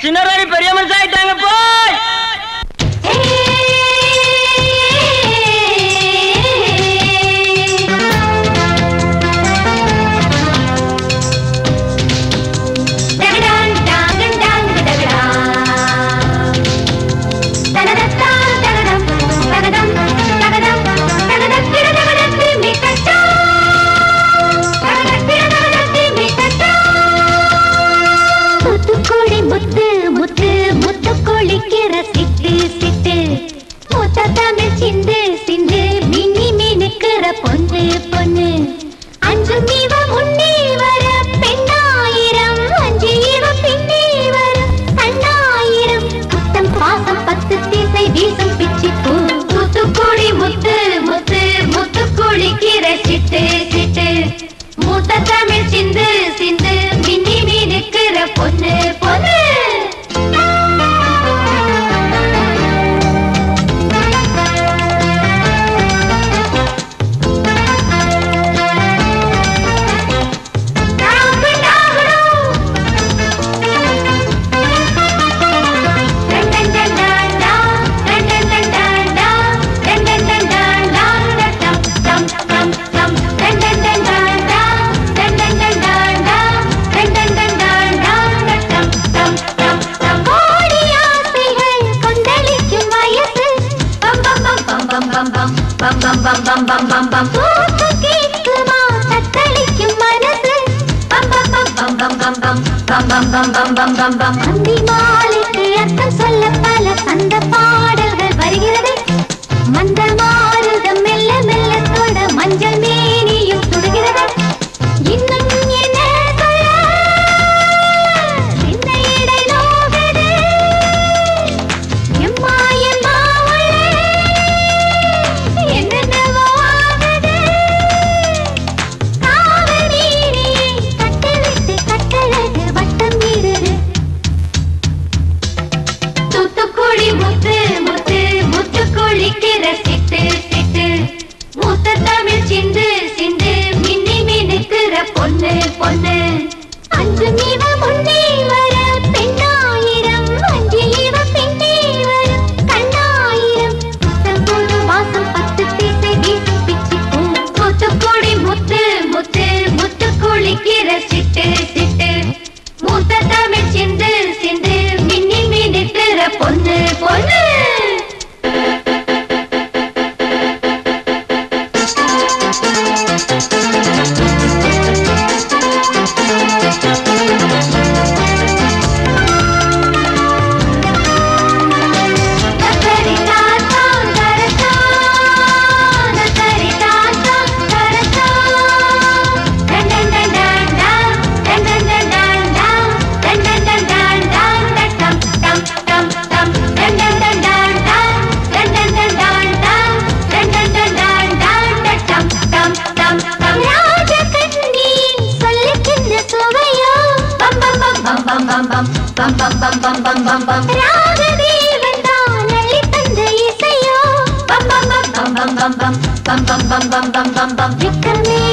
சின்னராணி பெரிய மனுஷன் ஆயிட்டாங்க போய். பொண்ணு பொண்ணு அஞ்சு மீவ முன்னே வர பெண்ணாயிரம் அஞ்சு இவ பின்னே வர கண்ணாயிரம் புத்தம் பாசம் பத்து தீசை வீசும் பிச்சி பூ தூத்துக்குடி முத்து முத்து முத்துக்குடி கீரை சிட்டு சிட்டு மூத்த தமிழ் சிந்து சிந்து மின்னி மீனுக்கிற பொண்ணு பொண்ணு அந்தி மாலைக்கு அர்த்தம் சொல்ல பல சந்த பாடல்கள் வருகிறது மந்த மாறுதம் மெல்ல மெல்ல தொட மஞ்சள் மேனியும் தொடுகிறது இன்னும் என்ன சொல்ல சின்ன இடை நோகுது எம்மா எம்மா என்னென்னவோ ஆகுது காவல் மீறியை கட்டவிட்டு கட்டழகு வட்டம் இடுது தூத்துக்குடி முத்து முத்து முத்துக்குடி கிற சிட்டு சிட்டு மூத்த தமிழ் சிந்து சிந்து மின்னி மினுக்கிற பொண்ணு பொண்ணு அஞ்சு மீவ முன்னே வர பெண்ணாயிரம் அஞ்சு இவ பின்னே வர கண்ணாயிரம் புத்தம்போது வாசம் பத்து தீசை வீசும் பிச்சி பூ தூத்துக்குடி முத்து முத்து முத்துக்குடி கிற சிட்டு சிட்டு மூத்த தமிழ் சிந்து சிந்து மின்னி மினுக்கிற பொண்ணு பொண்ணு ராகதேவன் தான் அள்ளி தந்த இசையோ பம் பம் பம் பம் பம் பம் பம் பம் பம் பம் பம் பம் பம்